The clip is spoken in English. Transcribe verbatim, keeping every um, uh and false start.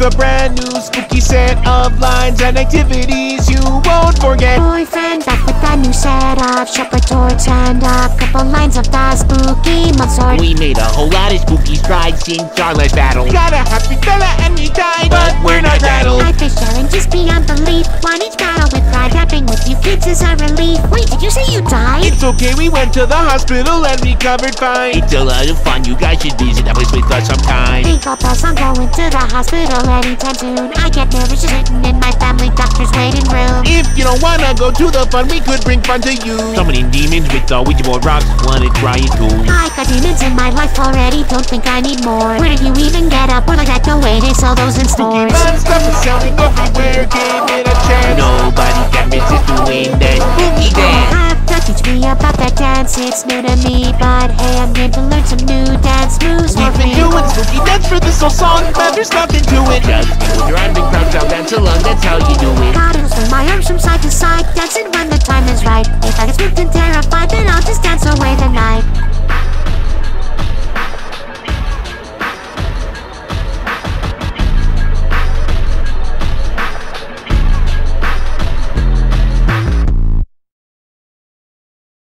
with a brand new spooky set of lines and activities you won't forget. Boyfriend back with a new set of shepherd torch and a couple lines of the spooky month sword. We made a whole lot of spooky strides since our last battle. Got a happy fella and he died, but we're not rattled. I face challenges beyond belief. Won each battle with pride. Rapping with you kids is a relief. Wait, did you say you died? It's okay, we went to the hospital and recovered fine. It's a lot of fun, you guys should visit that place with us sometime. Think I'll pass on going to the hospital anytime soon. I get nervous just sitting in my family doctor's waiting room. If you don't wanna go to the fun, we could bring fun to you. Summoning demons with the Ouija board rocks, wanna try it too. I got demons in my life already, don't think I need more. Where did you even get up? Or like that, no way, they sell those in Spooky stores. fun stuff is sounding everywhere, give it a chance. Nobody can resist doing that spooky dance. Have to teach me about that dance, it's new to me. But hey, I'm going to learn some new dance moves for We've been free. doing spooky dance for this whole song, but there's nothing to it. Just with your arms and crouch out, dance along, that's how you do it. Gotta swing my arms from side to side, dancing when the time is right. If I get spooked and terrified, then I'll just dance away the night.